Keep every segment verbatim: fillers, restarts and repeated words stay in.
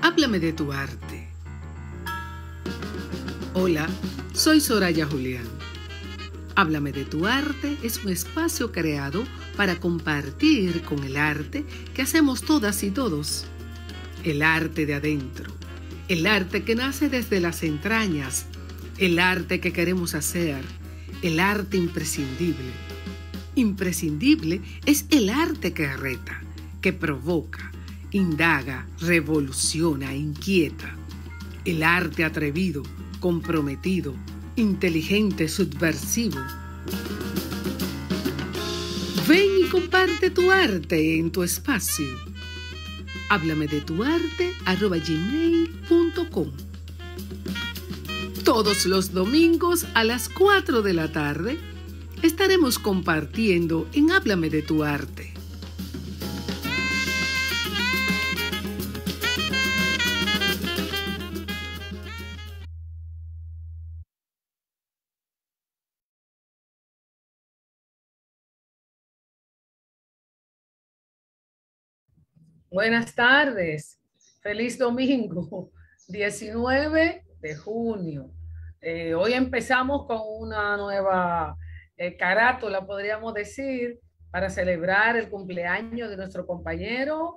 Háblame de tu arte. Hola, soy Soraya Julián. Háblame de tu arte es un espacio creado para compartir con el arte que hacemos todas y todos. El arte de adentro, el arte que nace desde las entrañas, el arte que queremos hacer, el arte imprescindible. Imprescindible es el arte que reta, que provoca, indaga, revoluciona, inquieta. El arte atrevido, comprometido, inteligente, subversivo. Ven y comparte tu arte en tu espacio. Háblame de tu arte arroba gmail punto com. Todos los domingos a las cuatro de la tarde estaremos compartiendo en Háblame de tu arte. Buenas tardes, feliz domingo, diecinueve de junio. Eh, hoy empezamos con una nueva eh, carátula, podríamos decir, para celebrar el cumpleaños de nuestro compañero,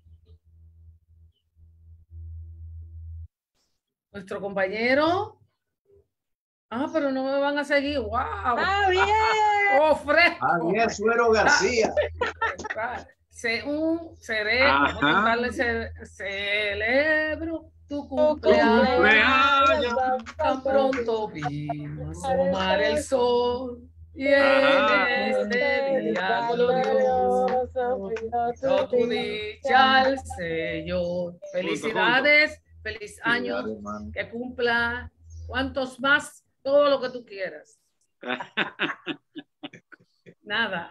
nuestro compañero, ah, pero no me van a seguir, wow. ¡Ah, bien! ¡Oh, fresco! Javier Suero García. Se, un cerebro, ce, celebro tu cumpleaños, cumpleaños, tan pronto vino a asomar el sol y en este día glorioso dio tu dicha al Señor. Felicidades, feliz año, que cumpla cuantos más, todo lo que tú quieras. Nada,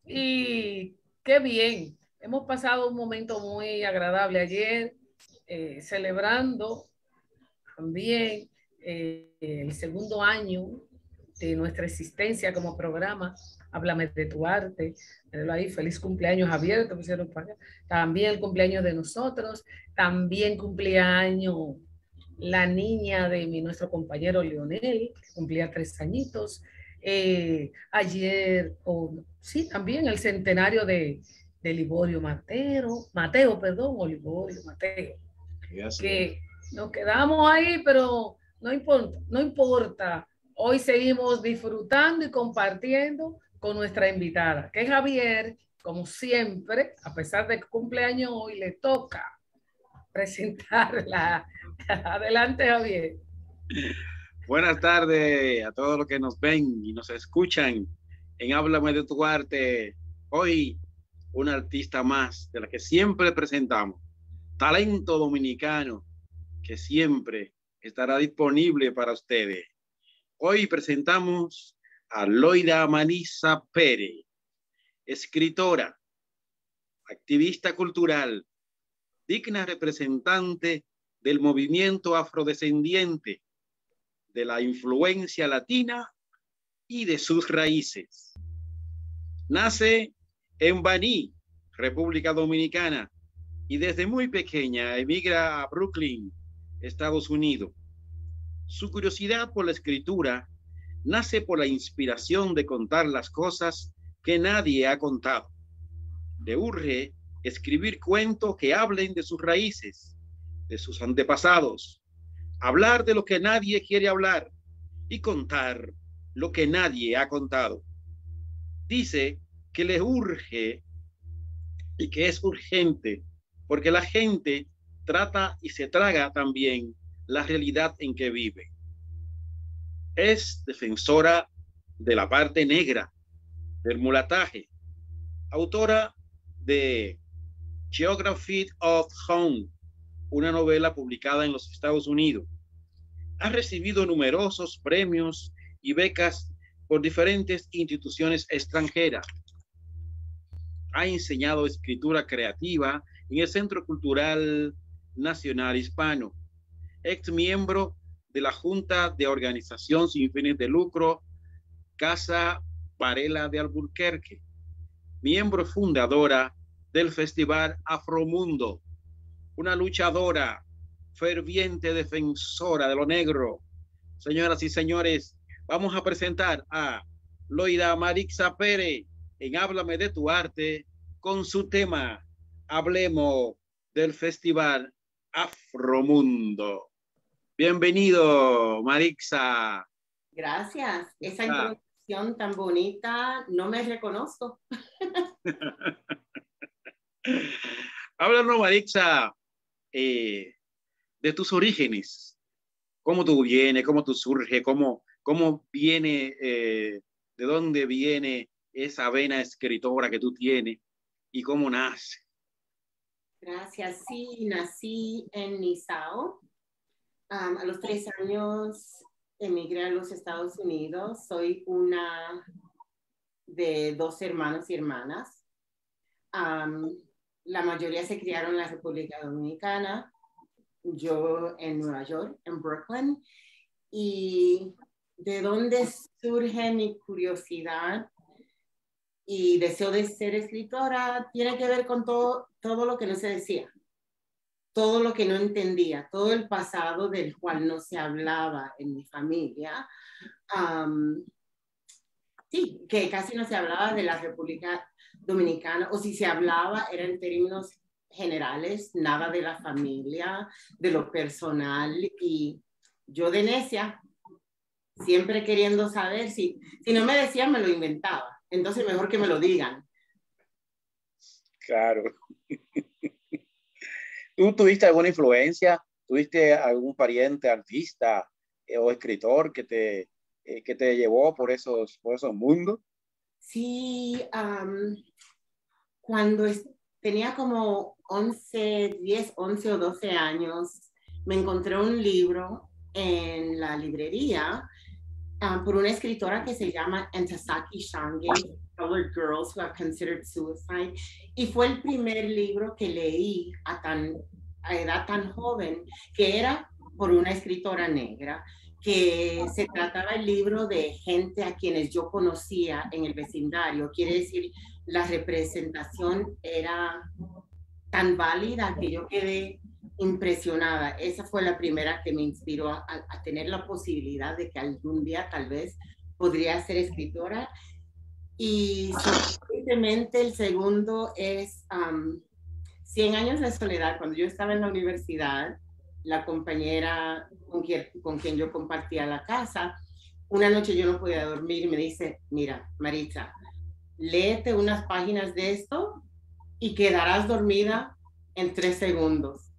y qué bien, hemos pasado un momento muy agradable ayer, eh, celebrando también eh, el segundo año de nuestra existencia como programa. Háblame de tu arte. Ahí, feliz cumpleaños, Javier, te pusieron para acá. También el cumpleaños de nosotros, también cumpleaños la niña de mi, nuestro compañero Leonel, que cumplía tres añitos. Eh, ayer, oh, sí, también el centenario de, de Liborio Mateo, Mateo, perdón, o Liborio Mateo, yes, que yes. Nos quedamos ahí, pero no importa, no importa, hoy seguimos disfrutando y compartiendo con nuestra invitada, que es Javier, como siempre, a pesar de que cumpleaños hoy, le toca presentarla. Adelante, Javier. Buenas tardes a todos los que nos ven y nos escuchan en Háblame de tu arte. Hoy, una artista más de la que siempre presentamos, talento dominicano que siempre estará disponible para ustedes. Hoy presentamos a Loida Manisa Pérez, escritora, activista cultural, digna representante del movimiento afrodescendiente, de la influencia latina y de sus raíces. Nace en Baní, República Dominicana, y desde muy pequeña emigra a Brooklyn, Estados Unidos. Su curiosidad por la escritura nace por la inspiración de contar las cosas que nadie ha contado. Le urge escribir cuentos que hablen de sus raíces, de sus antepasados, hablar de lo que nadie quiere hablar y contar lo que nadie ha contado. Dice que le urge y que es urgente porque la gente trata y se traga también la realidad en que vive. Es defensora de la parte negra, del mulataje, autora de Geography of Home, una novela publicada en los Estados Unidos. Ha recibido numerosos premios y becas por diferentes instituciones extranjeras. Ha enseñado escritura creativa en el Centro Cultural Nacional Hispano. Ex miembro de la Junta de Organización Sin Fines de Lucro, Casa Varela de Albuquerque. Miembro fundadora del Festival Afromundo, una luchadora ferviente defensora de lo negro. Señoras y señores, vamos a presentar a Loida Marixa Pérez en Háblame de tu Arte con su tema Hablemos del Festival Afromundo. Bienvenido, Marixa. Gracias. Esa introducción tan bonita, no me reconozco. Háblanos, Marixa, eh, de tus orígenes. ¿Cómo tú vienes? ¿Cómo tú surges? ¿Cómo, cómo viene, eh, de dónde viene esa vena escritora que tú tienes y cómo nace? Gracias. Sí, nací en Nizao. Um, a los tres años emigré a los Estados Unidos. Soy una de dos hermanos y hermanas. Um, la mayoría se criaron en la República Dominicana. Yo en Nueva York, en Brooklyn. Y de dónde surge mi curiosidad y deseo de ser escritora tiene que ver con todo, todo lo que no se decía, todo lo que no entendía, todo el pasado del cual no se hablaba en mi familia. Um, sí, que casi no se hablaba de la República Dominicana, o si se hablaba era en términos generales, nada de la familia, de lo personal, y yo de necia, siempre queriendo saber, si, si no me decían me lo inventaba, entonces mejor que me lo digan. Claro. ¿Tú tuviste alguna influencia? ¿Tuviste algún pariente artista eh, o escritor que te, eh, que te llevó por esos, por esos mundos? Sí, um, cuando es, tenía como once, diez, once o doce años, me encontré un libro en la librería uh, por una escritora que se llama Ntozake Shange, Colored Girls Who Have Considered Suicide, y fue el primer libro que leí a, tan, a edad tan joven, que era por una escritora negra, que se trataba el libro de gente a quienes yo conocía en el vecindario. Quiere decir, la representación era tan válida que yo quedé impresionada. Esa fue la primera que me inspiró a, a tener la posibilidad de que algún día tal vez podría ser escritora. Y sorprendentemente el segundo es um, Cien años de soledad. Cuando yo estaba en la universidad, la compañera con quien, con quien yo compartía la casa, una noche yo no podía dormir y me dice, mira, Marixa, léete unas páginas de esto y quedarás dormida en tres segundos.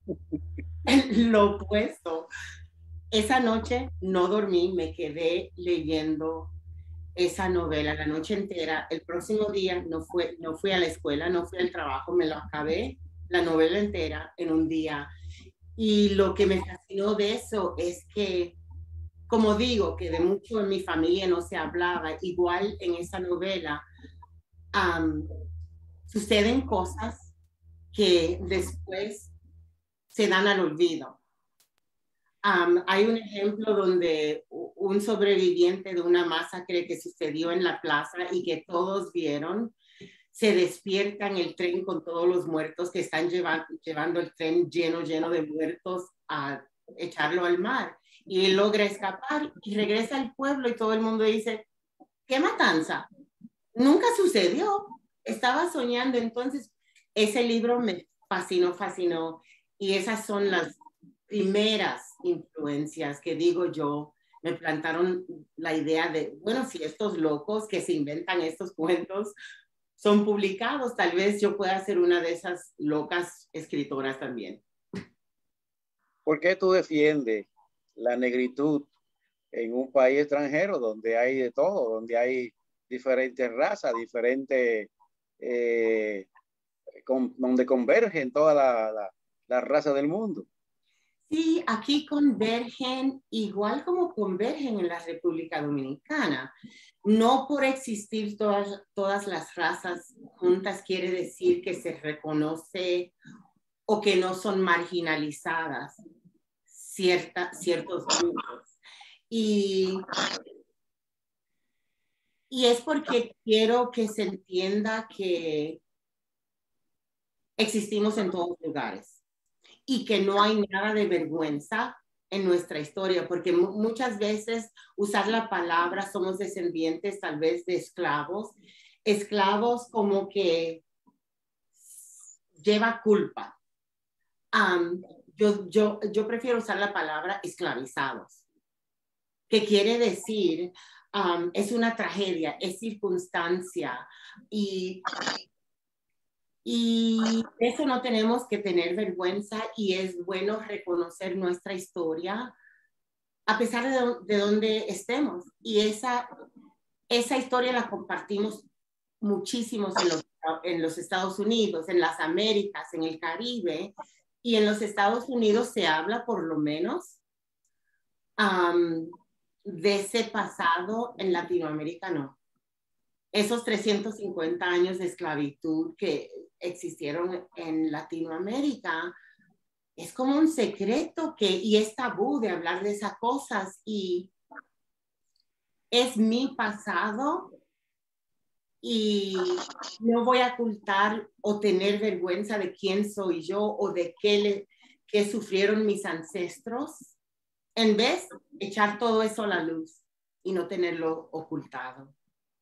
Lo opuesto. Esa noche no dormí, me quedé leyendo esa novela la noche entera. El próximo día no, fue, no fui a la escuela, no fui al trabajo, me lo acabé la novela entera en un día. Y lo que me fascinó de eso es que, como digo, que de mucho en mi familia no se hablaba, igual en esa novela um, suceden cosas que después se dan al olvido. Um, hay un ejemplo donde un sobreviviente de una masacre que sucedió en la plaza y que todos vieron, se despierta en el tren con todos los muertos que están llevando, llevando el tren lleno, lleno de muertos a echarlo al mar. Y él logra escapar y regresa al pueblo y todo el mundo dice, ¿qué matanza? Nunca sucedió. Estaba soñando. Entonces, ese libro me fascinó, fascinó. Y esas son las primeras influencias que digo yo, me plantaron la idea de, bueno, si estos locos que se inventan estos cuentos son publicados, tal vez yo pueda ser una de esas locas escritoras también. ¿Por qué tú defiendes la negritud en un país extranjero donde hay de todo, donde hay diferentes razas, diferentes, eh, con, donde convergen todas las la, la razas del mundo? Sí, aquí convergen igual como convergen en la República Dominicana. No por existir todas, todas las razas juntas quiere decir que se reconoce o que no son marginalizadas cierta, ciertos grupos. Y, y es porque quiero que se entienda que existimos en todos lugares. y que no hay nada de vergüenza en nuestra historia, porque muchas veces usar la palabra somos descendientes tal vez de esclavos, esclavos como que lleva culpa. Um, yo, yo, yo prefiero usar la palabra esclavizados, que quiere decir um, es una tragedia, es circunstancia y, y eso no tenemos que tener vergüenza y es bueno reconocer nuestra historia a pesar de, de donde estemos y esa, esa historia la compartimos muchísimos en los, en los Estados Unidos, en las Américas, en el Caribe. Y en los Estados Unidos se habla por lo menos um, de ese pasado, en Latinoamérica no. Esos trescientos cincuenta años de esclavitud que existieron en Latinoamérica es como un secreto que, y es tabú de hablar de esas cosas y es mi pasado y no voy a ocultar o tener vergüenza de quién soy yo o de qué, le, qué sufrieron mis ancestros, en vez de echar todo eso a la luz y no tenerlo ocultado.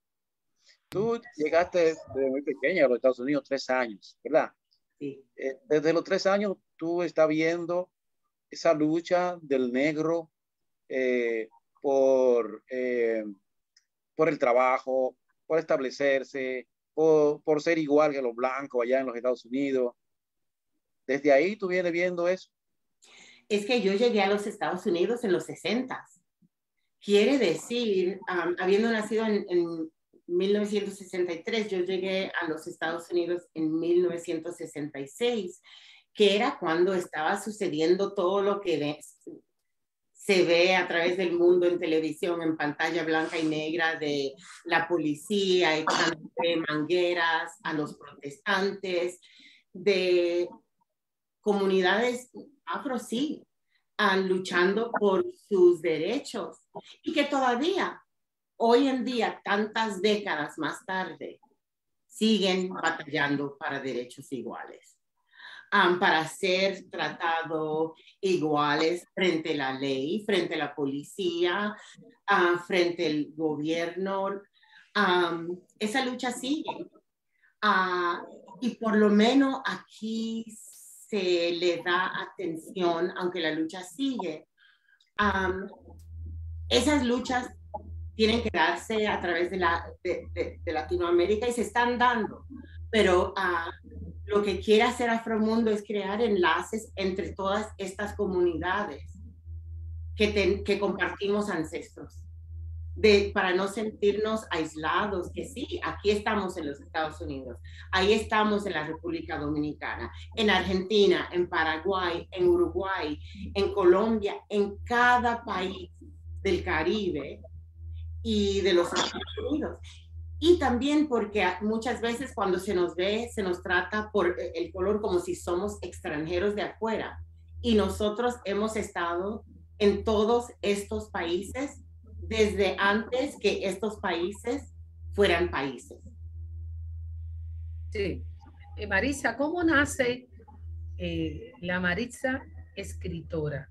Tú llegaste desde muy pequeña a los Estados Unidos, tres años, ¿verdad? Sí. Eh, desde los tres años tú estás viendo esa lucha del negro eh, por, eh, por el trabajo, por establecerse, por, por ser igual que los blancos allá en los Estados Unidos. Desde ahí tú vienes viendo eso. Es que yo llegué a los Estados Unidos en los sesentas. Quiere decir, um, habiendo nacido en, en mil novecientos sesenta y tres, yo llegué a los Estados Unidos en mil novecientos sesenta y seis, que era cuando estaba sucediendo todo lo que de, se ve a través del mundo en televisión, en pantalla blanca y negra, de la policía echando mangueras a los protestantes, de comunidades afro, sí, uh, luchando por sus derechos, y que todavía, hoy en día, tantas décadas más tarde, siguen batallando para derechos iguales. Um, para ser tratados iguales frente a la ley, frente a la policía, uh, frente al gobierno. Um, esa lucha sigue. Uh, y por lo menos aquí se le da atención, aunque la lucha sigue. Um, esas luchas tienen que darse a través de, la, de, de, de Latinoamérica y se están dando, pero uh, lo que quiere hacer Afromundo es crear enlaces entre todas estas comunidades que, ten, que compartimos ancestros, de, para no sentirnos aislados, que sí, aquí estamos en los Estados Unidos, ahí estamos en la República Dominicana, en Argentina, en Paraguay, en Uruguay, en Colombia, en cada país del Caribe y de los Estados Unidos. Y también porque muchas veces cuando se nos ve, se nos trata por el color como si somos extranjeros de afuera. Y nosotros hemos estado en todos estos países desde antes que estos países fueran países. Sí. Eh, Maritza, ¿cómo nace eh, la Maritza escritora?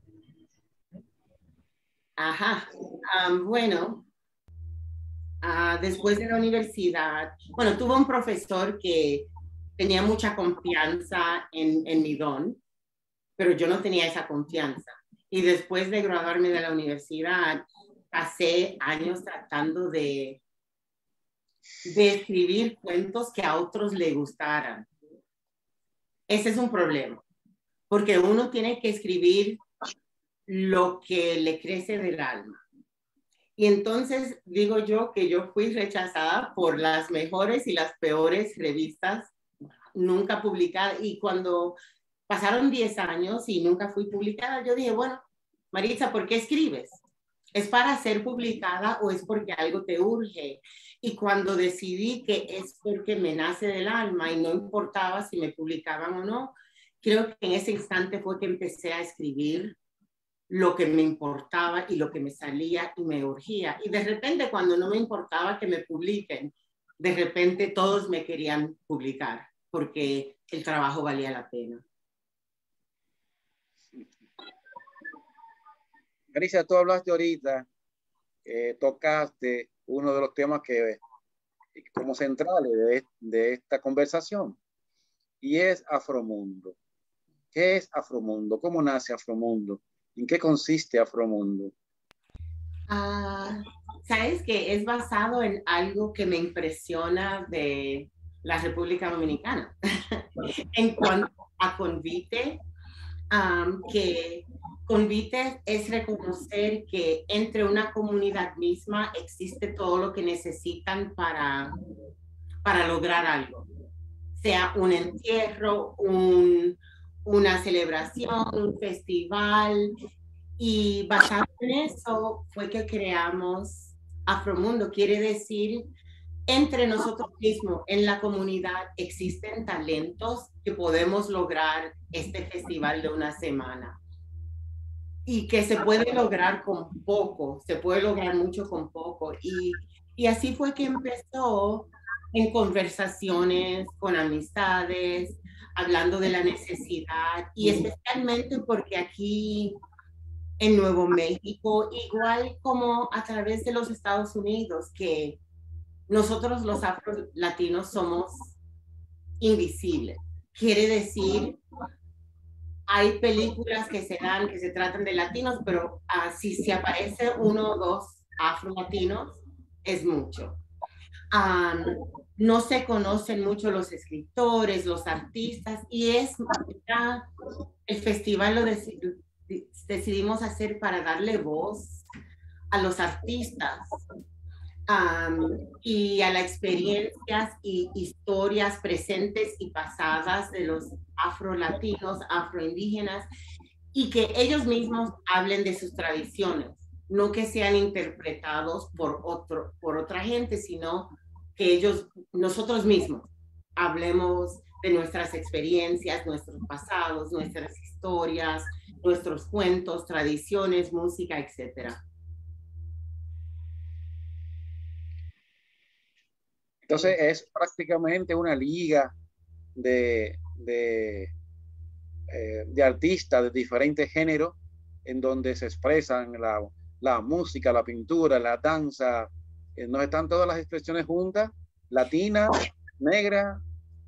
Ajá. Um, bueno... Uh, después de la universidad, bueno, tuve un profesor que tenía mucha confianza en, en mi don, pero yo no tenía esa confianza. Y después de graduarme de la universidad, pasé años tratando de, de escribir cuentos que a otros le gustaran. Ese es un problema, porque uno tiene que escribir lo que le crece del alma. Y entonces digo yo que yo fui rechazada por las mejores y las peores revistas nunca publicadas. Y cuando pasaron diez años y nunca fui publicada, yo dije, bueno, Maritza, ¿por qué escribes? ¿Es para ser publicada o es porque algo te urge? Y cuando decidí que es porque me nace del alma y no importaba si me publicaban o no, creo que en ese instante fue que empecé a escribir lo que me importaba y lo que me salía y me urgía. Y de repente, cuando no me importaba que me publiquen, de repente todos me querían publicar porque el trabajo valía la pena. Alicia, tú hablaste ahorita, eh, tocaste uno de los temas que como centrales de, de esta conversación, y es Afromundo. ¿Qué es Afromundo? ¿Cómo nace Afromundo? ¿En qué consiste Afromundo? Uh, Sabes que es basado en algo que me impresiona de la República Dominicana en cuanto a convite, um, que convite es reconocer que entre una comunidad misma existe todo lo que necesitan para, para lograr algo, sea un entierro, un, una celebración, un festival. Y basado en eso fue que creamos Afromundo. Quiere decir, entre nosotros mismos, en la comunidad, existen talentos que podemos lograr este festival de una semana. Y que se puede lograr con poco, se puede lograr mucho con poco. Y, y así fue que empezó en conversaciones con amistades, hablando de la necesidad, y especialmente porque aquí en Nuevo México, igual como a través de los Estados Unidos, que nosotros los afro-latinos somos invisibles. Quiere decir, hay películas que se dan, que se tratan de latinos, pero uh, si se aparece uno o dos afro-latinos, es mucho. Um, no se conocen mucho los escritores, los artistas, y es ya el festival lo decidió decidimos hacer para darle voz a los artistas um, y a las experiencias y historias presentes y pasadas de los afro-latinos, afro-indígenas, y que ellos mismos hablen de sus tradiciones, no que sean interpretados por, otro, por otra gente, sino que ellos, nosotros mismos, hablemos de nuestras experiencias, nuestros pasados, nuestras historias, nuestros cuentos, tradiciones, música, etcétera. Entonces es prácticamente una liga de, de, eh, de artistas de diferentes géneros en donde se expresan la, la música, la pintura, la danza. Eh, ¿no están todas las expresiones juntas? Latina, negra.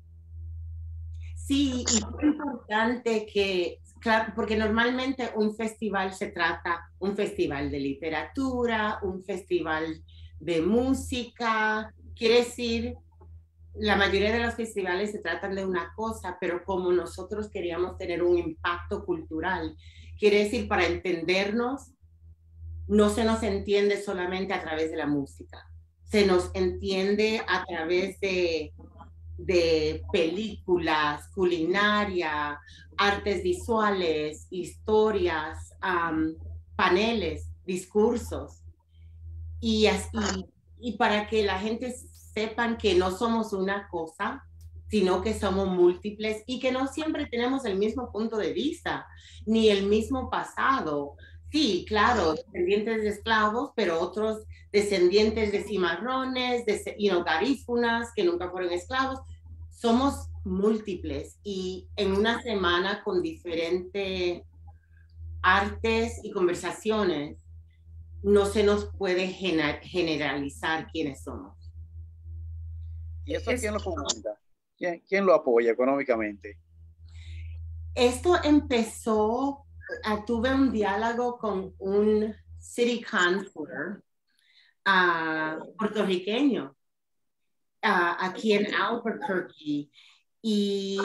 Sí, y es importante que, claro, porque normalmente un festival se trata, un festival de literatura, un festival de música, quiere decir, la mayoría de los festivales se tratan de una cosa, pero como nosotros queríamos tener un impacto cultural, quiere decir, para entendernos, no se nos entiende solamente a través de la música, se nos entiende a través de de películas, culinaria, artes visuales, historias, um, paneles, discursos. Y, así, y para que la gente sepan que no somos una cosa, sino que somos múltiples y que no siempre tenemos el mismo punto de vista, ni el mismo pasado. Sí, claro, descendientes de esclavos, pero otros descendientes de cimarrones, de you know, garífunas, que nunca fueron esclavos. Somos múltiples y en una semana con diferentes artes y conversaciones, no se nos puede generalizar quiénes somos. ¿Y eso quién lo fomenta? ¿Quién, quién lo apoya económicamente? Esto empezó, uh, tuve un diálogo con un city councilor uh, puertorriqueño uh, aquí en Albuquerque y,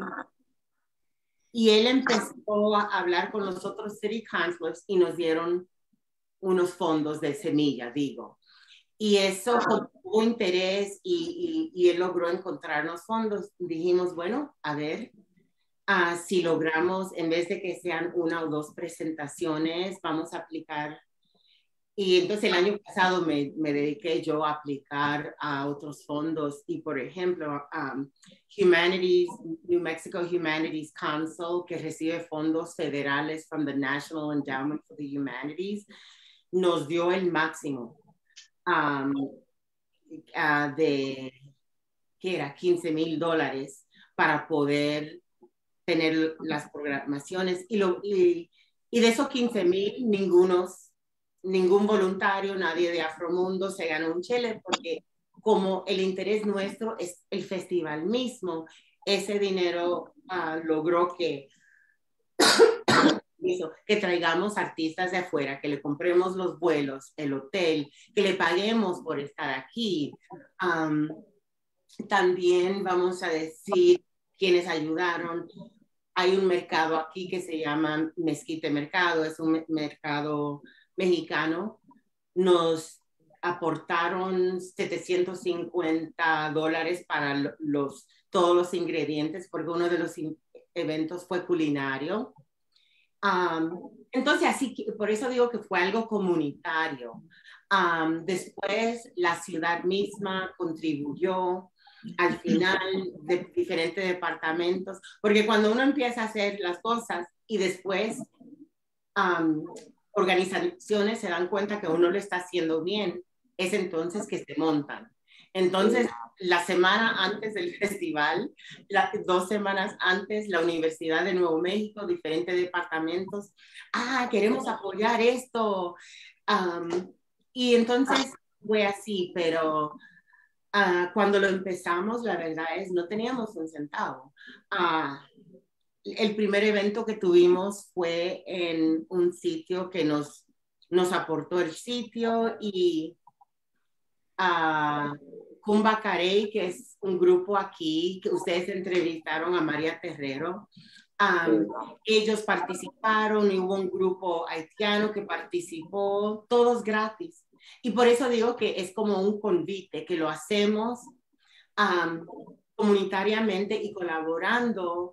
y él empezó a hablar con los otros city councilors y nos dieron unos fondos de semilla, digo. Y eso tuvo interés y, y, y él logró encontrarnos fondos. Dijimos, bueno, a ver, uh, si logramos, en vez de que sean una o dos presentaciones, vamos a aplicar. Y entonces el año pasado me, me dediqué yo a aplicar a otros fondos. Y por ejemplo, um, Humanities, New Mexico Humanities Council, que recibe fondos federales from the National Endowment for the Humanities, nos dio el máximo. Um, uh, de, ¿qué era? quince mil dólares para poder tener las programaciones y, lo, y, Y de esos quince mil, ningunos, ningún voluntario, nadie de Afromundo se ganó un chele, porque como el interés nuestro es el festival mismo, ese dinero uh, logró que, que traigamos artistas de afuera, que le compremos los vuelos, el hotel, que le paguemos por estar aquí. Um, también vamos a decir quienes ayudaron. Hay un mercado aquí que se llama Mezquite Mercado, es un mercado mexicano. Nos aportaron setecientos cincuenta dólares para los, todos los ingredientes, porque uno de los eventos fue culinario. Um, entonces, así que, por eso digo que fue algo comunitario. Um, después, la ciudad misma contribuyó al final de diferentes departamentos, porque cuando uno empieza a hacer las cosas y después um, organizaciones se dan cuenta que uno lo está haciendo bien, es entonces que se montan. Entonces, la semana antes del festival, la, dos semanas antes, la Universidad de Nuevo México, diferentes departamentos, ah, queremos apoyar esto. Um, y entonces fue así, pero Uh, cuando lo empezamos, la verdad es, no teníamos un centavo. Uh, el primer evento que tuvimos fue en un sitio que nos, nos aportó el sitio y uh, Cumba Carey, que es un grupo aquí, que ustedes entrevistaron a María Terrero. Um, ellos participaron y hubo un grupo haitiano que participó, todos gratis. Y por eso digo que es como un convite, que lo hacemos um, comunitariamente y colaborando.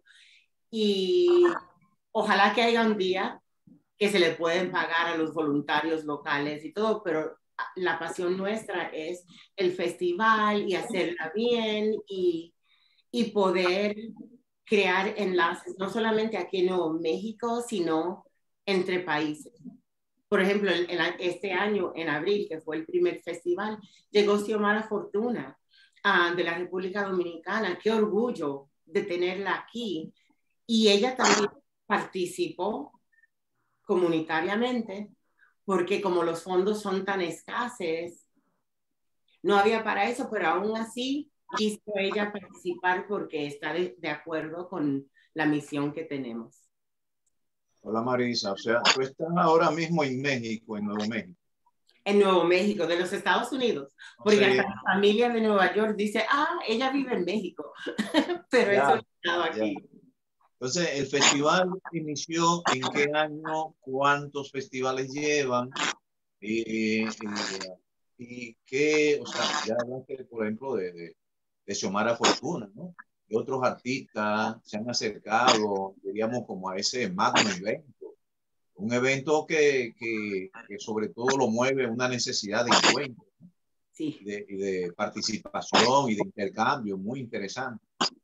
Y ojalá que haya un día que se le pueden pagar a los voluntarios locales y todo, pero la pasión nuestra es el festival y hacerla bien y, y poder crear enlaces, no solamente aquí en Nuevo México, sino entre países. Por ejemplo, en, en este año, en abril, que fue el primer festival, llegó Xiomara Fortuna uh, de la República Dominicana. Qué orgullo de tenerla aquí. Y ella también participó comunitariamente, porque como los fondos son tan escasos, no había para eso, pero aún así quiso ella participar porque está de, de acuerdo con la misión que tenemos. Hola Marisa, o sea, tú estás ahora mismo en México, en Nuevo México. En Nuevo México, de los Estados Unidos, porque sí. Hasta la familia de Nueva York dice, ah, ella vive en México, pero ya, eso estaba aquí. Ya. Entonces, ¿el festival inició en qué año? ¿Cuántos festivales llevan? Y, y, y qué, o sea, ya hablaste, por ejemplo, de, de, de Xiomara Fortuna, ¿no? Y otros artistas se han acercado, diríamos, como a ese magno evento. Un evento que, que, que sobre todo lo mueve una necesidad de encuentro, ¿no? Sí. de, de participación y de intercambio, muy interesante.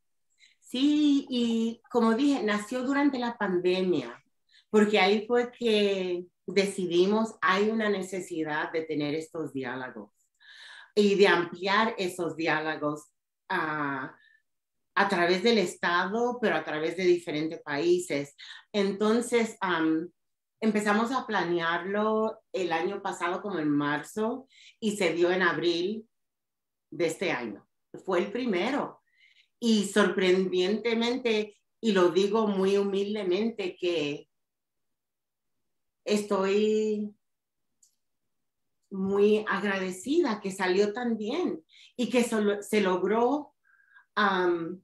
Sí, y como dije, nació durante la pandemia, porque ahí fue que decidimos, hay una necesidad de tener estos diálogos y de ampliar esos diálogos a... a través del Estado, pero a través de diferentes países. Entonces, um, empezamos a planearlo el año pasado, como en marzo, y se dio en abril de este año. Fue el primero. Y sorprendentemente, y lo digo muy humildemente, que estoy muy agradecida que salió tan bien y que se, se logró Um,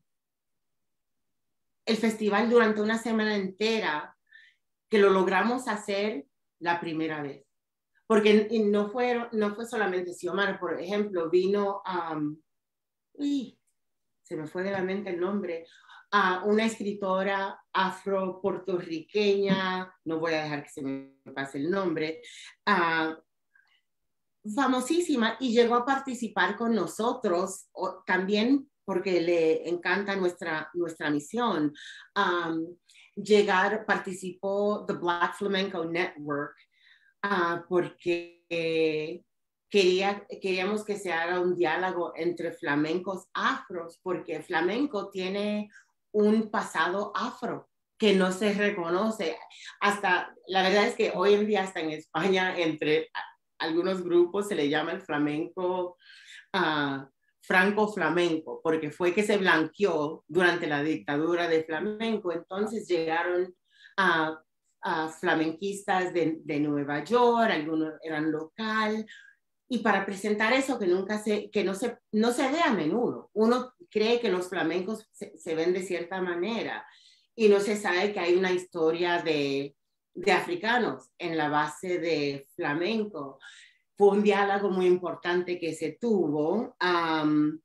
el festival durante una semana entera, que lo logramos hacer la primera vez. Porque no fue, no fue solamente Xiomara, por ejemplo, vino, um, uy, se me fue de la mente el nombre, uh, una escritora afro-puertorriqueña, no voy a dejar que se me pase el nombre, uh, famosísima, y llegó a participar con nosotros, o, también porque le encanta nuestra, nuestra misión. Um, llegar, participó The Black Flamenco Network, uh, porque eh, quería, queríamos que se haga un diálogo entre flamencos afros, porque flamenco tiene un pasado afro. que no se reconoce. Hasta, la verdad es que hoy en día hasta en España, entre algunos grupos se le llama el flamenco uh, franco-flamenco, porque fue que se blanqueó durante la dictadura de flamenco. Entonces llegaron a, a flamenquistas de, de Nueva York, algunos eran local, y para presentar eso que nunca se, que no se, no se ve a menudo. Uno cree que los flamencos se, se ven de cierta manera y no se sabe que hay una historia de, de africanos en la base de flamenco. Fue un diálogo muy importante que se tuvo. Um,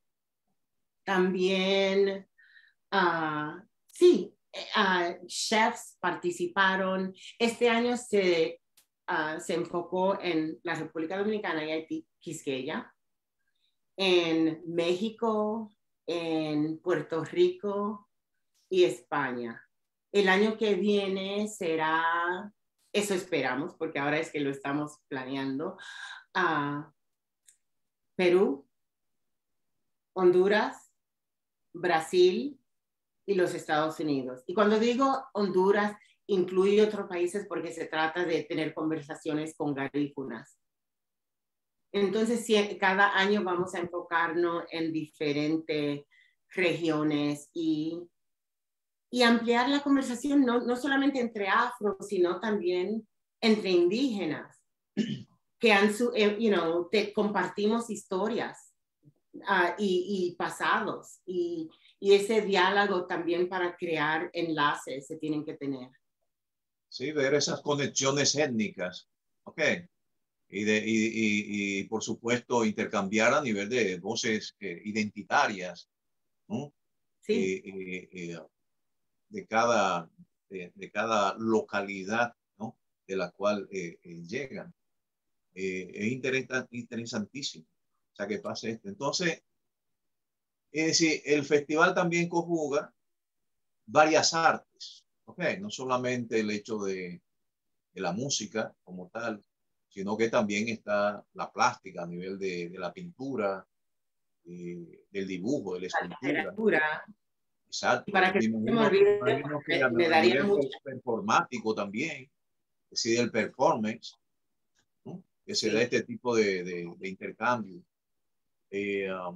también, uh, sí, uh, chefs participaron. Este año se... Uh, se enfocó en la República Dominicana y Haití, Quisqueya, en México, en Puerto Rico y España. El año que viene será, eso esperamos, porque ahora es que lo estamos planeando, uh, Perú, Honduras, Brasil y los Estados Unidos. Y cuando digo Honduras, incluye otros países porque se trata de tener conversaciones con garífunas. Entonces, si cada año vamos a enfocarnos en diferentes regiones y, y ampliar la conversación, no, no solamente entre afro, sino también entre indígenas, que han, su, eh, you know, te compartimos historias uh, y, y pasados, y, y ese diálogo también para crear enlaces se tienen que tener. Sí, ver esas conexiones étnicas, ¿ok? Y, de, y, y, y por supuesto intercambiar a nivel de voces eh, identitarias, ¿no? Sí. Eh, eh, eh, de, cada, de, de cada localidad, ¿no? De la cual eh, eh, llegan. Eh, es interesant, interesantísimo, o sea, que pase esto. Entonces, es decir, el festival también conjuga varias artes. Okay, no solamente el hecho de, de la música como tal, sino que también está la plástica a nivel de, de la pintura, eh, del dibujo, de la escultura. Exacto. Y para que me no me olvide, que me, a, me a daría nivel mucho. performático también, es decir, el performance, ¿no? Que se Sí. da este tipo de, de, de intercambio. Eh, um,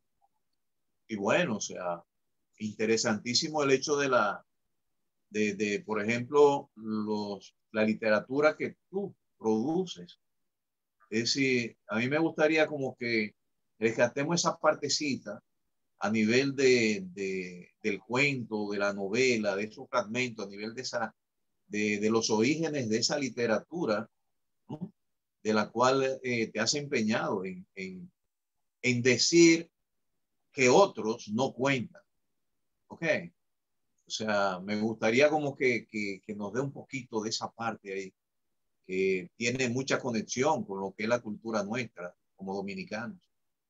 y bueno, o sea, interesantísimo el hecho de la De, de, por ejemplo, los, la literatura que tú produces. Es decir, a mí me gustaría como que rescatemos esa partecita a nivel de, de, del cuento, de la novela, de esos fragmentos, a nivel de, esa, de, de los orígenes de esa literatura, ¿no? De la cual eh, te has empeñado en, en, en decir que otros no cuentan. ¿Ok? O sea, me gustaría como que, que, que nos dé un poquito de esa parte ahí, que tiene mucha conexión con lo que es la cultura nuestra como dominicanos.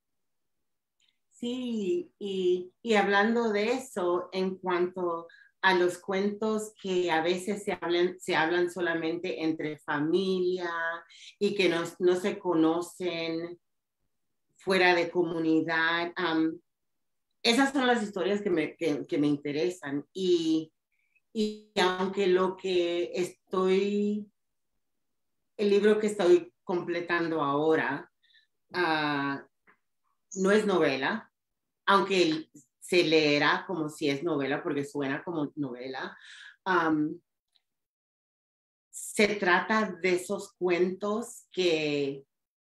Sí, y, y hablando de eso, en cuanto a los cuentos que a veces se hablan, se hablan solamente entre familia y que no, no se conocen fuera de comunidad, um, esas son las historias que me, que, que me interesan. Y, y aunque lo que estoy, el libro que estoy completando ahora, uh, no es novela, aunque se leerá como si es novela, porque suena como novela, um, se trata de esos cuentos que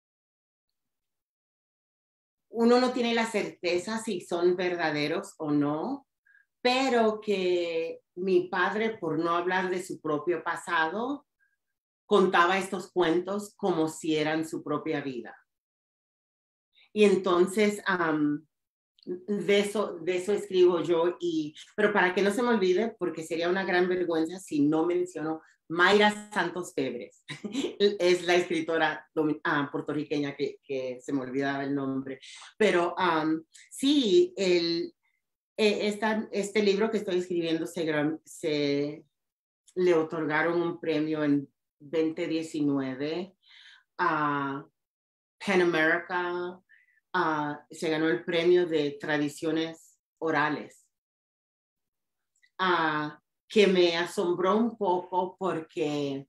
uno no tiene la certeza si son verdaderos o no, pero que mi padre, por no hablar de su propio pasado, contaba estos cuentos como si eran su propia vida. Y entonces, um, de eso, de eso escribo yo, y, pero para que no se me olvide, porque sería una gran vergüenza si no menciono Mayra Santos Febres. Es la escritora uh, puertorriqueña que, que se me olvidaba el nombre. Pero um, sí, el, eh, esta, este libro que estoy escribiendo se, se le otorgaron un premio en veinte diecinueve a uh, Pen America. Uh, se ganó el premio de tradiciones orales. Uh, que me asombró un poco porque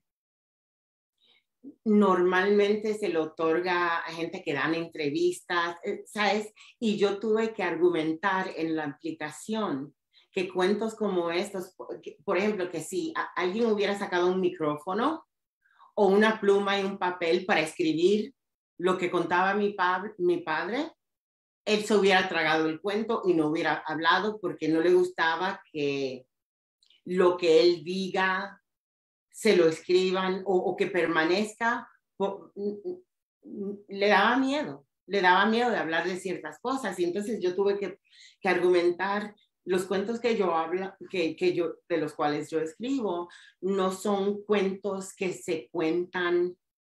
normalmente se le otorga a gente que dan entrevistas, ¿sabes? Y yo tuve que argumentar en la aplicación que cuentos como estos, por ejemplo, que si alguien hubiera sacado un micrófono o una pluma y un papel para escribir lo que contaba mi, pa- mi padre, él se hubiera tragado el cuento y no hubiera hablado porque no le gustaba que lo que él diga se lo escriban o, o que permanezca. Por, le daba miedo, le daba miedo de hablar de ciertas cosas y entonces yo tuve que, que argumentar los cuentos que yo hablo, que, que yo, de los cuales yo escribo, no son cuentos que se cuentan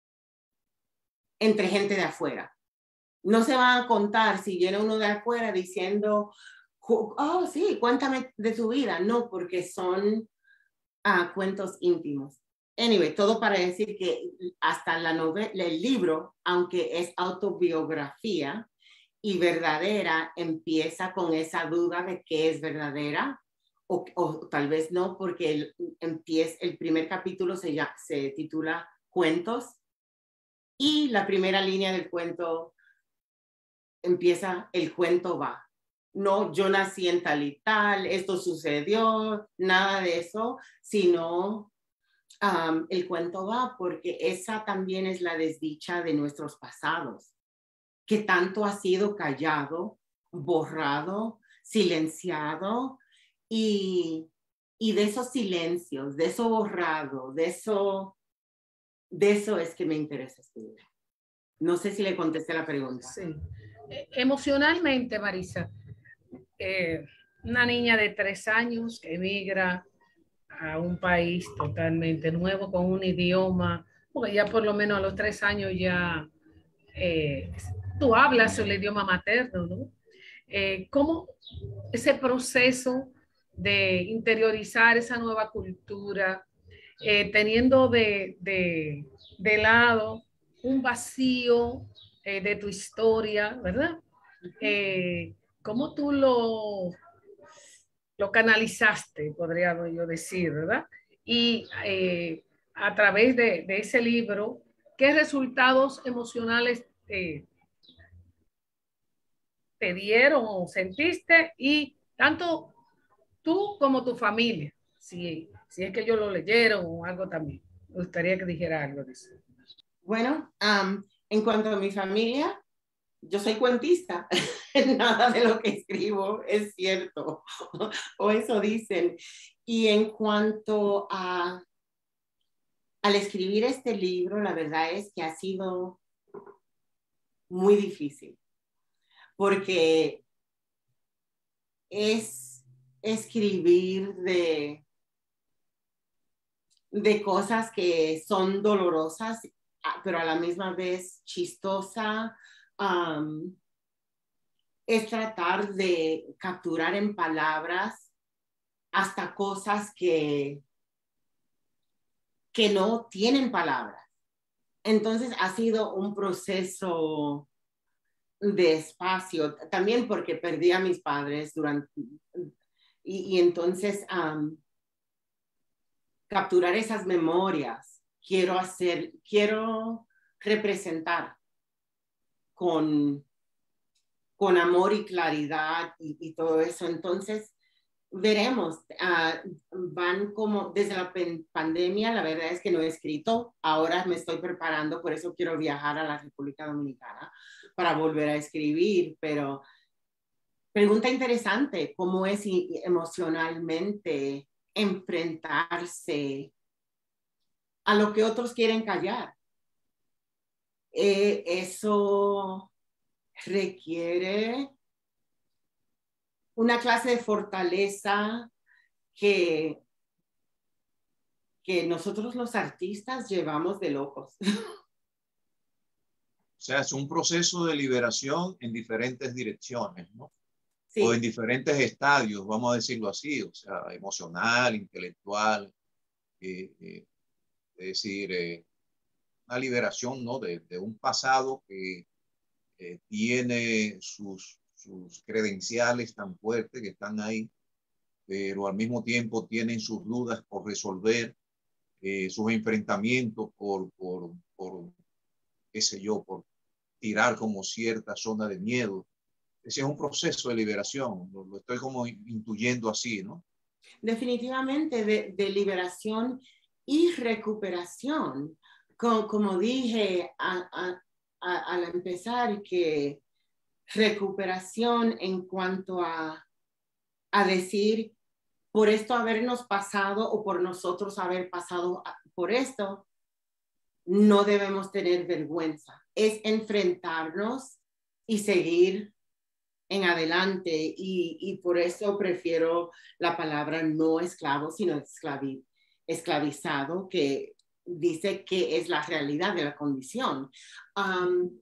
entre gente de afuera. No se van a contar si viene uno de afuera diciendo, oh, sí, cuéntame de tu vida. No, porque son uh, cuentos íntimos. Anyway, todo para decir que hasta la novela, el libro, aunque es autobiografía y verdadera, empieza con esa duda de qué es verdadera o, o tal vez no, porque el, empieza, el primer capítulo se, ya, se titula Cuentos y la primera línea del cuento empieza, el cuento va. No, yo nací en tal y tal, esto sucedió, nada de eso, sino um, el cuento va, porque esa también es la desdicha de nuestros pasados, que tanto ha sido callado, borrado, silenciado, y, y de esos silencios, de eso borrado, de eso, de eso es que me interesa escribir. No sé si le contesté la pregunta. Sí. Emocionalmente, Marisa, eh, una niña de tres años que emigra a un país totalmente nuevo, con un idioma, porque ya por lo menos a los tres años ya eh, tú hablas el idioma materno, ¿no? Eh, ¿Cómo ese proceso de interiorizar esa nueva cultura, eh, teniendo de, de, de lado un vacío eh, de tu historia, ¿verdad? Eh, ¿Cómo tú lo, lo canalizaste, podría yo decir, ¿verdad? Y eh, a través de, de ese libro, ¿qué resultados emocionales eh, te dieron o sentiste? Y tanto tú como tu familia, si, si es que ellos lo leyeron o algo también. Me gustaría que dijera algo de eso. Bueno, um, en cuanto a mi familia, yo soy cuentista. Nada de lo que escribo es cierto, o eso dicen. Y en cuanto a al escribir este libro, la verdad es que ha sido muy difícil, porque es escribir de, de cosas que son dolorosas, pero a la misma vez chistosa. Um, es tratar de capturar en palabras hasta cosas que, que no tienen palabras. Entonces ha sido un proceso de espacio, también porque perdí a mis padres durante, y, y entonces um, capturar esas memorias, quiero hacer, quiero representar con, con amor y claridad y, y todo eso. Entonces, veremos, uh, van como desde la pandemia, la verdad es que no he escrito, ahora me estoy preparando, por eso quiero viajar a la República Dominicana para volver a escribir, pero pregunta interesante, ¿cómo es emocionalmente enfrentarse a lo que otros quieren callar? Eh, eso requiere una clase de fortaleza que, que nosotros los artistas llevamos de locos. O sea, es un proceso de liberación en diferentes direcciones, ¿no? Sí. O en diferentes estadios, vamos a decirlo así, o sea, emocional, intelectual, eh, eh, es decir, eh, una liberación, ¿no? de, de un pasado que eh, tiene sus, sus credenciales tan fuertes que están ahí pero al mismo tiempo tienen sus dudas por resolver, eh, sus enfrentamientos por, por, por, qué sé yo, por tirar como cierta zona de miedo. Ese es un proceso de liberación, lo, lo estoy como intuyendo así, ¿no? Definitivamente de, de liberación y recuperación. Como, como dije a, a, a, al empezar, que recuperación en cuanto a, a decir, por esto habernos pasado o por nosotros haber pasado por esto, no debemos tener vergüenza. Es enfrentarnos y seguir en adelante, y, y por eso prefiero la palabra no esclavo, sino esclavi, esclavizado, que dice que es la realidad de la condición. Um,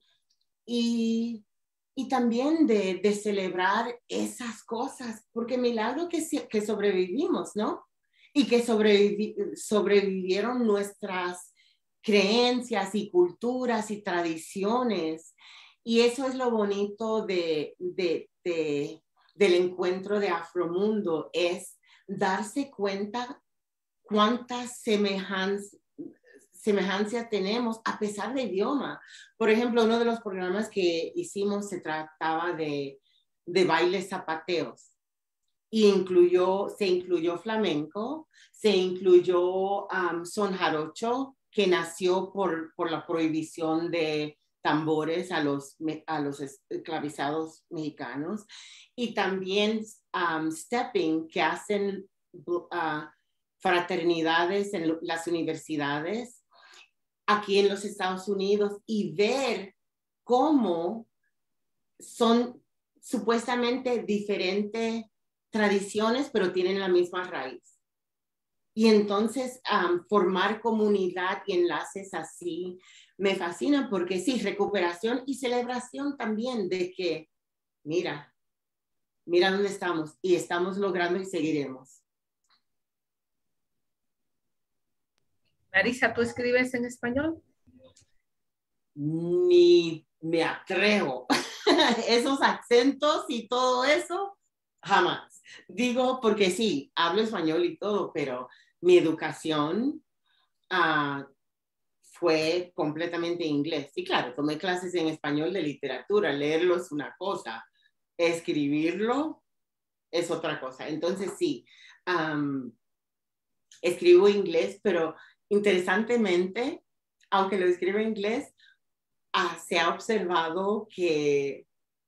y, y también de, de celebrar esas cosas, porque milagro que, que sobrevivimos, ¿no? Y que sobrevivi, sobrevivieron nuestras creencias y culturas y tradiciones. Y eso es lo bonito de, de, de, del encuentro de Afromundo, es darse cuenta cuántas semejanzas semejanza tenemos a pesar de idioma. Por ejemplo, uno de los programas que hicimos se trataba de, de bailes zapateos. Y incluyó, se incluyó flamenco, se incluyó um, son jarocho, que nació por, por la prohibición de tambores a los, a los esclavizados mexicanos, y también um, stepping, que hacen uh, fraternidades en las universidades aquí en los Estados Unidos, y ver cómo son supuestamente diferentes tradiciones, pero tienen la misma raíz. Y entonces um, formar comunidad y enlaces así me fascina, porque sí, recuperación y celebración también de que, mira, mira dónde estamos y estamos logrando y seguiremos. Marisa, ¿tú escribes en español? Ni me atrevo. Esos acentos y todo eso, jamás. Digo, porque sí, hablo español y todo, pero mi educación uh, fue completamente inglés. Y claro, tomé clases en español de literatura, leerlo es una cosa, escribirlo es otra cosa. Entonces sí, um, escribo inglés, pero interesantemente, aunque lo escribo en inglés, ah, se ha observado que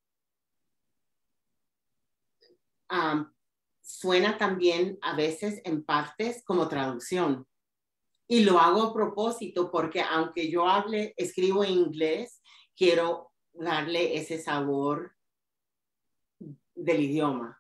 um, suena también a veces en partes como traducción. Y lo hago a propósito porque aunque yo hable, escribo en inglés, quiero darle ese sabor del idioma.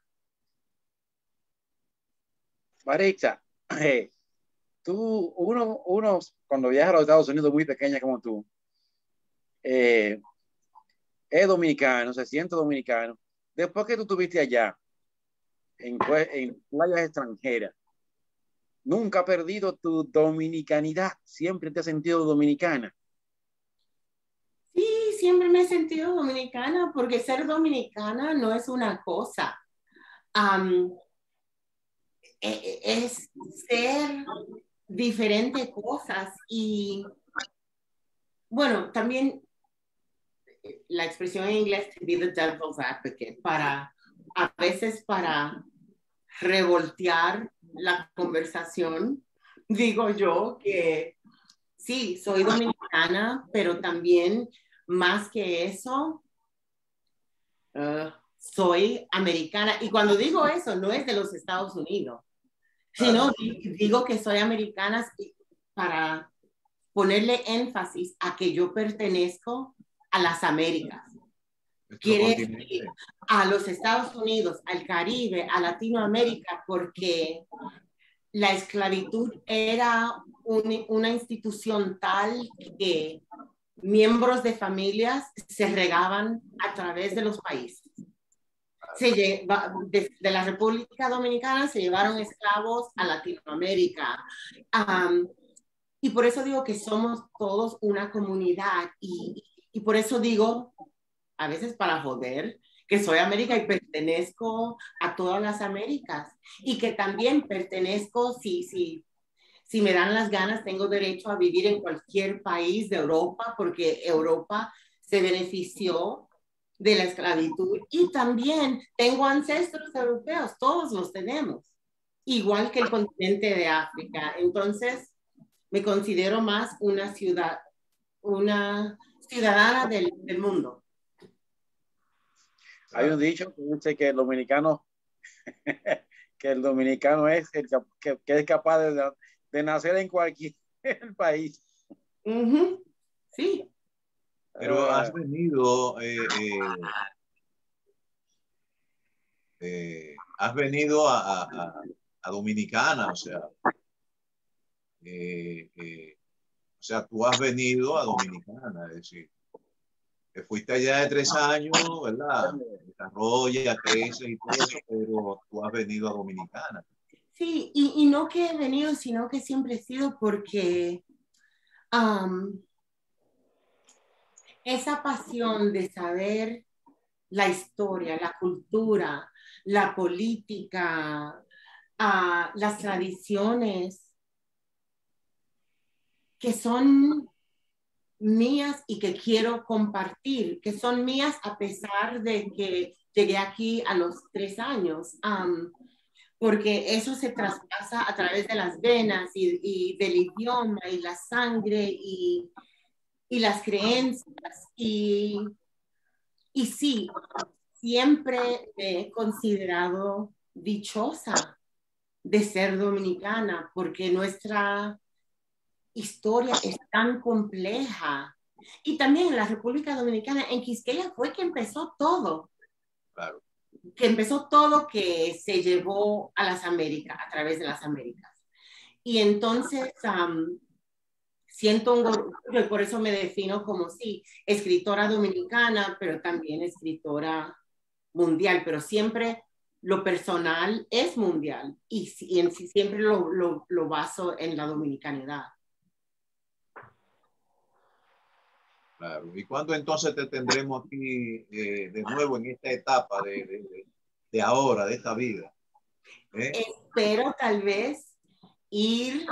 Maritza, eh, tú, uno, uno, cuando viaja a los Estados Unidos muy pequeña como tú, eh, es dominicano, se siente dominicano. Después que tú estuviste allá, en, en playas extranjeras, nunca has perdido tu dominicanidad, siempre te has sentido dominicana. Sí, siempre me he sentido dominicana, porque ser dominicana no es una cosa. Um, es ser diferentes cosas. Y bueno, también la expresión en inglés, to be the devil's advocate, para a veces para revoltear la conversación, digo yo que sí, soy dominicana, pero también más que eso, uh, soy americana. Y cuando digo eso, no es de los Estados Unidos, sino digo que soy americana para ponerle énfasis a que yo pertenezco a las Américas. Quiere decir a los Estados Unidos, al Caribe, a Latinoamérica, porque la esclavitud era un, una institución tal que miembros de familias se regaban a través de los países. Se lleva, de, de la República Dominicana se llevaron esclavos a Latinoamérica. Um, y por eso digo que somos todos una comunidad. Y, y por eso digo, a veces para joder, que soy América y pertenezco a todas las Américas y que también pertenezco, si, si, si me dan las ganas, tengo derecho a vivir en cualquier país de Europa porque Europa se benefició de la esclavitud y también tengo ancestros europeos, todos los tenemos, igual que el continente de África. Entonces, me considero más una ciudad, una ciudadana del, del mundo. Hay un dicho que dice que el dominicano, que el dominicano es el que, que es capaz de, de nacer en cualquier país. Uh-huh. Sí. Pero has venido, eh, eh, eh, has venido a, a, a Dominicana, o sea, eh, eh, o sea, tú has venido a Dominicana, es decir, que fuiste allá de tres años, ¿verdad? Desarrolla, creces y todo eso, pero tú has venido a Dominicana. Sí, y, y no que he venido, sino que siempre he sido porque um, esa pasión de saber la historia, la cultura, la política, uh, las tradiciones que son mías y que quiero compartir, que son mías a pesar de que llegué aquí a los tres años, um, porque eso se traspasa a través de las venas y, y del idioma y la sangre y, y las creencias. Y, y sí, siempre me he considerado dichosa de ser dominicana, porque nuestra historia es tan compleja. Y también en la República Dominicana, en Quisqueya fue que empezó todo. Claro. Que empezó todo que se llevó a las Américas, a través de las Américas. Y entonces um, siento un orgullo y por eso me defino como, sí, escritora dominicana, pero también escritora mundial, pero siempre lo personal es mundial y, y en sí siempre lo, lo, lo baso en la dominicanidad. Claro. ¿Y cuándo entonces te tendremos aquí eh, de nuevo en esta etapa de, de, de, de ahora, de esta vida? ¿Eh? Espero tal vez ir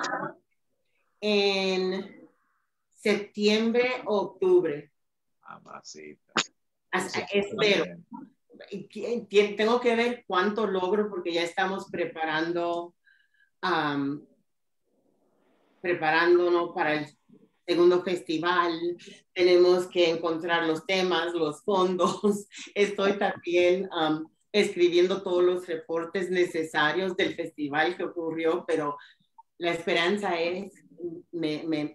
en septiembre o octubre. Mamacita. Hasta, espero. Tengo que ver cuánto logro porque ya estamos preparando, um, preparándonos para el segundo festival. Tenemos que encontrar los temas, los fondos. Estoy también um, escribiendo todos los reportes necesarios del festival que ocurrió, pero la esperanza es, me, me,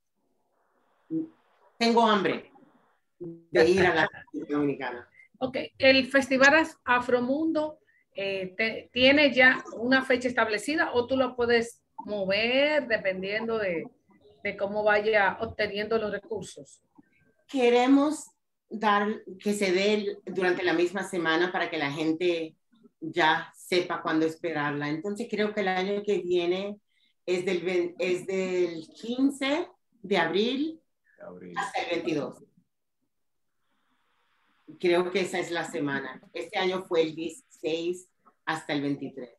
tengo hambre de ir a la República Dominicana. Ok, el Festival Afromundo eh, te, ¿tiene ya una fecha establecida o tú lo puedes mover dependiendo de, de cómo vaya obteniendo los recursos? Queremos dar que se dé durante la misma semana para que la gente ya sepa cuándo esperarla. Entonces creo que el año que viene es del, es del quince de abril, abril hasta el veintidós. Creo que esa es la semana. Este año fue el dieciséis hasta el veintitrés.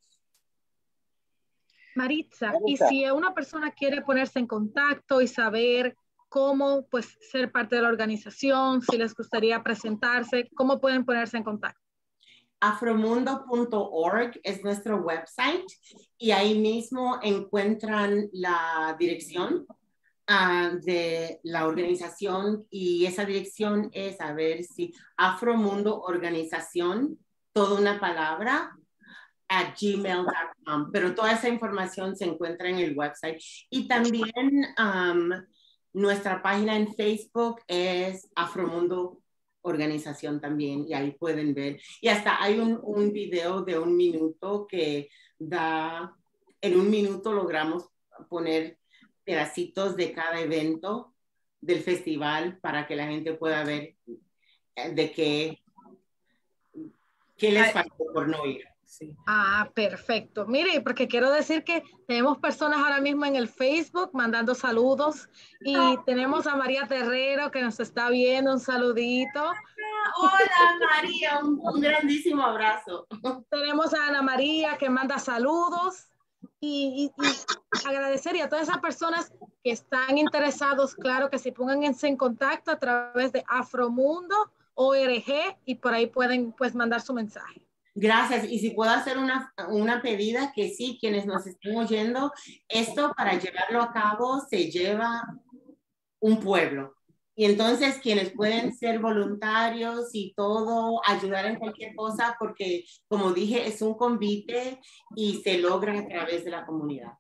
Maritza, y si una persona quiere ponerse en contacto y saber cómo pues, ser parte de la organización, si les gustaría presentarse, ¿cómo pueden ponerse en contacto? afromundo punto org es nuestro website y ahí mismo encuentran la dirección Uh, de la organización y esa dirección es a ver si Afromundo Organización, toda una palabra, at gmail punto com, pero toda esa información se encuentra en el website y también um, nuestra página en Facebook es Afromundo Organización también y ahí pueden ver y hasta hay un, un video de un minuto que da, en un minuto logramos poner pedacitos de cada evento del festival para que la gente pueda ver de qué, qué les faltó por no ir. Sí. Ah, perfecto. Mire, porque quiero decir que tenemos personas ahora mismo en el Facebook mandando saludos y tenemos a María Terrero que nos está viendo, un saludito. Hola María, un, un grandísimo abrazo. Tenemos a Ana María que manda saludos y, y, y agradecer y a todas esas personas que están interesados, claro que se pongan en contacto a través de Afromundo O R G y por ahí pueden pues mandar su mensaje. Gracias. Y si puedo hacer una, una pedida, que sí, quienes nos estén oyendo, esto para llevarlo a cabo se lleva un pueblo. Y entonces quienes pueden ser voluntarios y todo, ayudar en cualquier cosa, porque como dije, es un convite y se logra a través de la comunidad.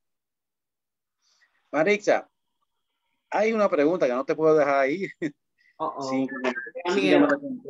Marixa, hay una pregunta que no te puedo dejar ahí. Oh, oh. Sin, sin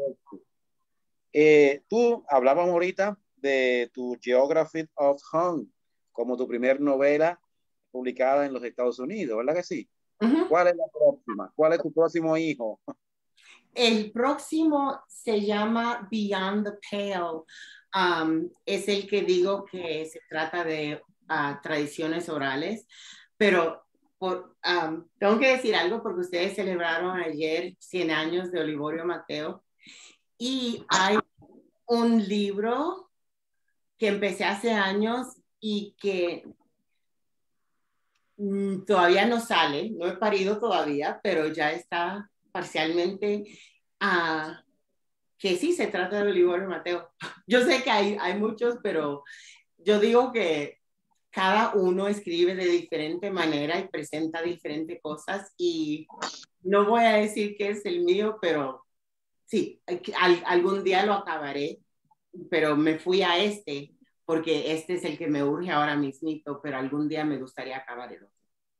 eh, tú hablabas ahorita de tu Geography of Home como tu primer novela publicada en los Estados Unidos, ¿verdad que sí? Uh-huh. ¿Cuál es la próxima? ¿Cuál es tu próximo hijo? El próximo se llama Beyond the Pale. Um, es el que digo que se trata de uh, tradiciones orales, pero por, um, tengo que decir algo porque ustedes celebraron ayer cien años de Olivorio Mateo y hay un libro que empecé hace años y que mm, todavía no sale, no he parido todavía, pero ya está parcialmente, uh, que sí se trata de Olivorio Mateo. Yo sé que hay, hay muchos, pero yo digo que cada uno escribe de diferente manera y presenta diferentes cosas y no voy a decir que es el mío, pero sí, al, algún día lo acabaré, pero me fui a este porque este es el que me urge ahora mismito, pero algún día me gustaría acabar el otro.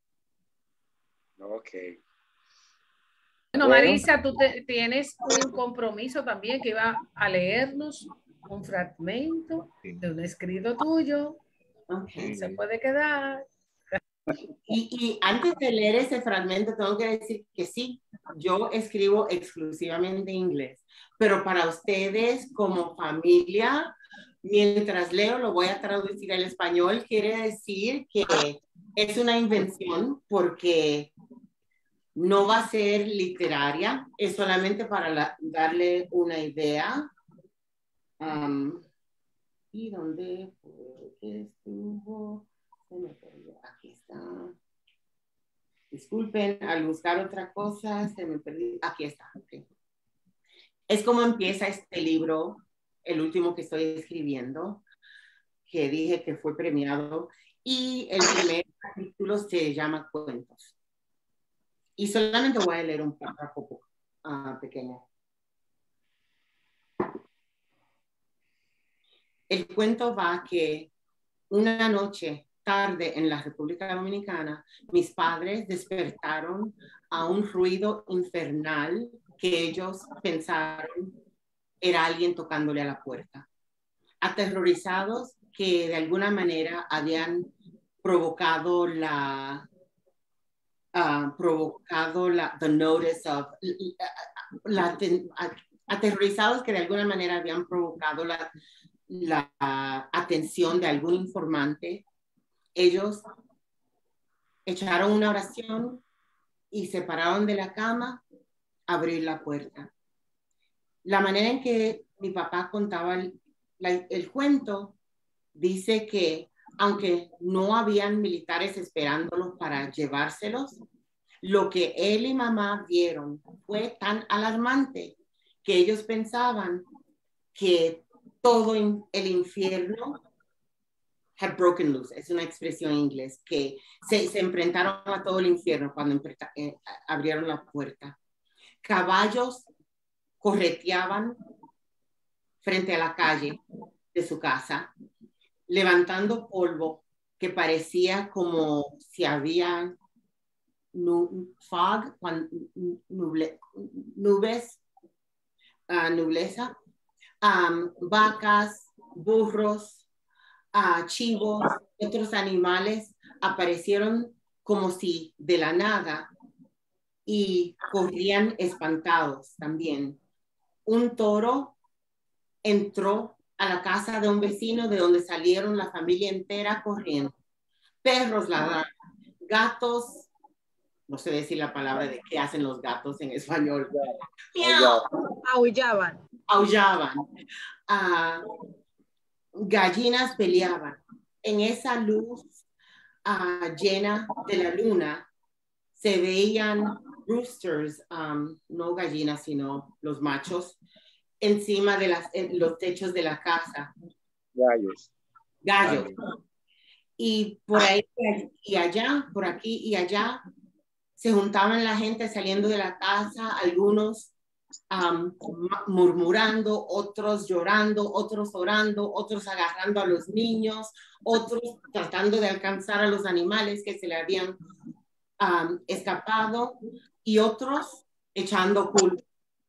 Ok. Bueno, Marisa, tú te, tienes un compromiso también que iba a leernos un fragmento de un escrito tuyo. Okay. Se puede quedar. Y, y antes de leer ese fragmento, tengo que decir que sí, yo escribo exclusivamente inglés, pero para ustedes como familia, mientras leo lo voy a traducir al español, quiere decir que es una invención porque no va a ser literaria, es solamente para la, darle una idea. Um, ¿Y dónde fue que estuvo? Se me perdió. Aquí está. Disculpen, al buscar otra cosa, se me perdió. Aquí está. Okay. Es como empieza este libro, el último que estoy escribiendo, que dije que fue premiado. Y el primer capítulo se llama Cuentos. Y solamente voy a leer un párrafo uh, pequeño. El cuento va que una noche tarde en la República Dominicana, mis padres despertaron a un ruido infernal que ellos pensaron era alguien tocándole a la puerta. Aterrorizados que de alguna manera habían provocado la uh, provocado la the notice of la, la, aterrorizados que de alguna manera habían provocado la la atención de algún informante, ellos echaron una oración y se pararon de la cama a abrir la puerta. La manera en que mi papá contaba el, la, el cuento dice que aunque no habían militares esperándolos para llevárselos, lo que él y mamá vieron fue tan alarmante que ellos pensaban que todo el infierno had broken loose, es una expresión en inglés, que se, se enfrentaron a todo el infierno cuando eh, abrieron la puerta. Caballos correteaban frente a la calle de su casa, levantando polvo que parecía como si había nu fog, nuble, nubes, uh, nubleza. Um, vacas, burros, uh, chivos, otros animales aparecieron como si de la nada y corrían espantados también. Un toro entró a la casa de un vecino de donde salieron la familia entera corriendo. Perros ladrando, gatos, no sé decir la palabra de qué hacen los gatos en español. Miau. Aullaban. Aullaban. Uh, gallinas peleaban. En esa luz uh, llena de la luna se veían roosters, um, no gallinas, sino los machos, encima de las, en los techos de la casa. Gallos. Gallos. Y por ahí y allá, por aquí y allá, se juntaban la gente saliendo de la casa, algunos um, murmurando, otros llorando, otros orando, otros agarrando a los niños, otros tratando de alcanzar a los animales que se le habían um, escapado y otros echando culpa.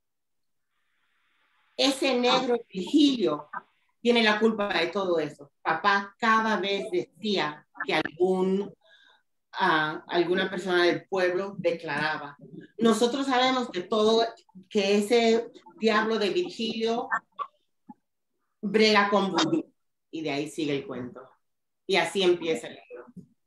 Ese negro Virgilio tiene la culpa de todo eso. Papá cada vez decía que algún, uh, alguna persona del pueblo declaraba. Nosotros sabemos que todo, que ese diablo de Virgilio brega con vudú. Y de ahí sigue el cuento. Y así empieza el libro.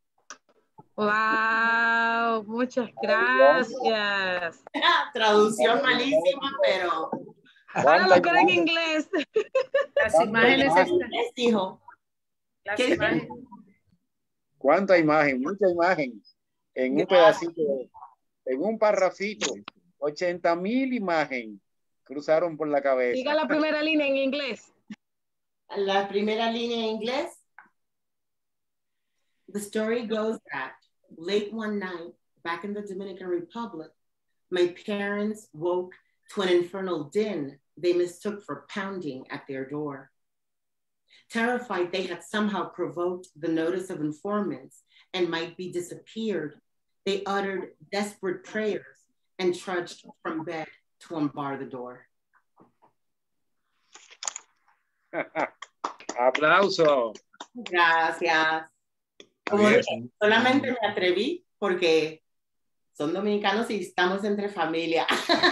Wow, muchas gracias. Traducción malísima, pero... Ahora lo quiero en inglés. Las imágenes están. Hijo. Las ¿Qué imágenes. ¿Cuánta imagen? Mucha imagen. En un pedacito, en un parrafito, ochenta mil imágenes cruzaron por la cabeza. Diga la primera línea en inglés. La primera línea en inglés. The story goes that late one night, back in the Dominican Republic, my parents woke to an infernal din they mistook for pounding at their door. Terrified they had somehow provoked the notice of informants and might be disappeared, they uttered desperate prayers and trudged from bed to unbar the door. Aplauso. Gracias. Como dije, solamente me atreví porque son dominicanos y estamos entre familia.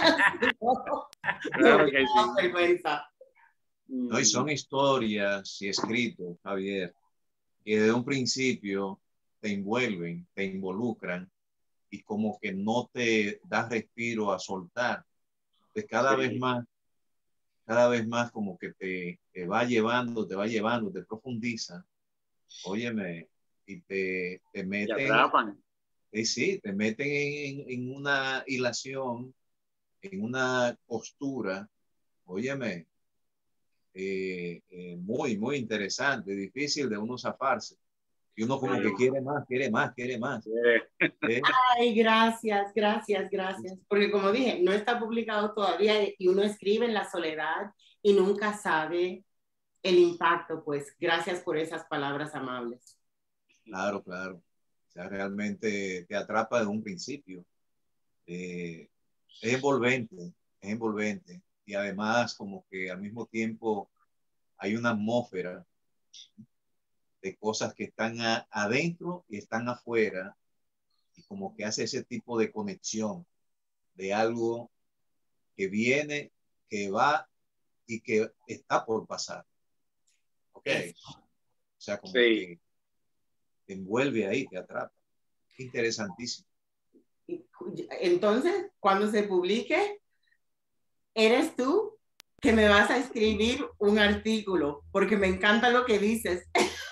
Claro que sí. Vergüenza. No, y son historias y escritos, Javier, que desde un principio te envuelven, te involucran y como que no te da respiro a soltar. Pues cada sí. vez más, cada vez más como que te, te va llevando, te va llevando, te profundiza. Óyeme, y te, te meten. Te atrapan. Sí, sí, te meten en, en una hilación, en una postura, óyeme, eh, eh, muy, muy interesante, difícil de uno zafarse. Y uno como que quiere más, quiere más, quiere más. ¿Eh? Ay, gracias, gracias, gracias. Porque como dije, no está publicado todavía y uno escribe en la soledad y nunca sabe el impacto, pues gracias por esas palabras amables. Claro, claro. O sea, realmente te atrapa desde un principio. Eh, es envolvente, es envolvente. Y además como que al mismo tiempo hay una atmósfera de cosas que están a, adentro y están afuera. Y como que hace ese tipo de conexión de algo que viene, que va y que está por pasar. Ok. O sea, como sí. que te envuelve ahí, te atrapa. Interesantísimo. Entonces, cuando se publique, eres tú que me vas a escribir un artículo, porque me encanta lo que dices.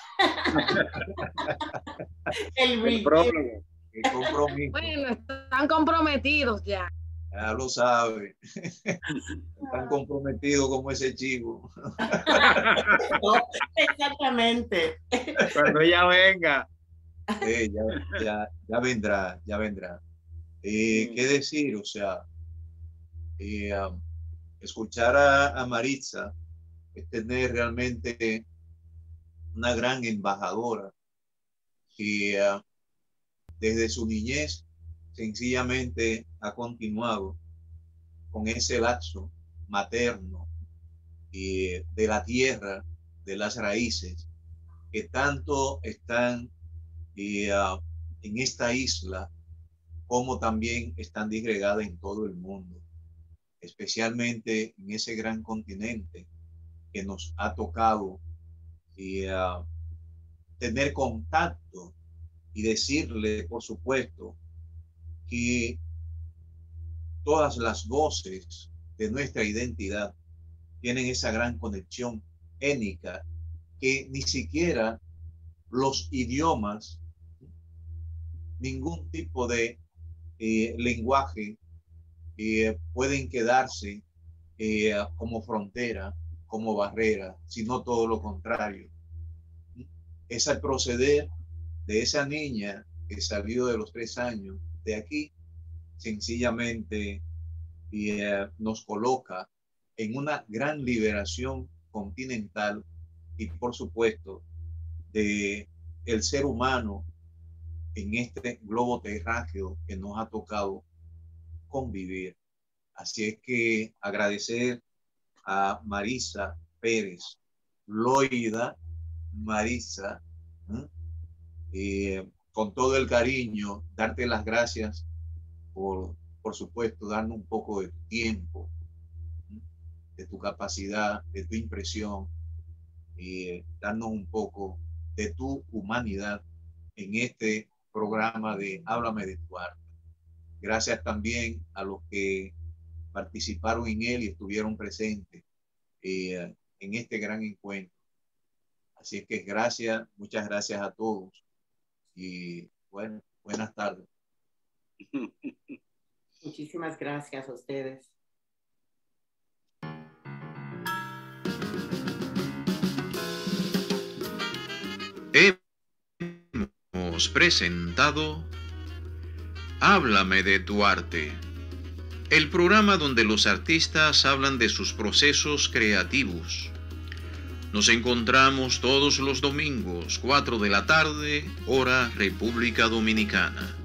El review. El compromiso. Bueno, están comprometidos ya. Ya lo sabe. Están comprometidos como ese chivo. No, exactamente. Cuando ella venga. Sí, ya, ya, ya vendrá, ya vendrá. Eh, ¿Qué decir? O sea, eh, um, escuchar a, a Maritza es tener realmente una gran embajadora que uh, desde su niñez sencillamente ha continuado con ese lazo materno y de la tierra, de las raíces que tanto están y, uh, en esta isla como también están disgregadas en todo el mundo, especialmente en ese gran continente que nos ha tocado y, uh, tener contacto y decirle, por supuesto, que todas las voces de nuestra identidad tienen esa gran conexión étnica que ni siquiera los idiomas, ningún tipo de eh, lenguaje eh, pueden quedarse eh, como frontera, como barrera, sino todo lo contrario. Es el proceder de esa niña que salió de los tres años de aquí, sencillamente eh, nos coloca en una gran liberación continental y, por supuesto, de el ser humano en este globo terráqueo que nos ha tocado convivir. Así es que agradecer a Marisa Pérez, Loida Marisa, ¿eh? Eh, con todo el cariño, darte las gracias por, por supuesto, darnos un poco de tu tiempo, ¿eh? De tu capacidad, de tu impresión, y eh, darnos un poco de tu humanidad en este programa de Háblame de tu arte. Gracias también a los que participaron en él y estuvieron presentes eh, en este gran encuentro. Así es que gracias, muchas gracias a todos y bueno, buenas tardes. Muchísimas gracias a ustedes. Hemos presentado Háblame de tu arte, el programa donde los artistas hablan de sus procesos creativos. Nos encontramos todos los domingos, cuatro de la tarde, hora República Dominicana.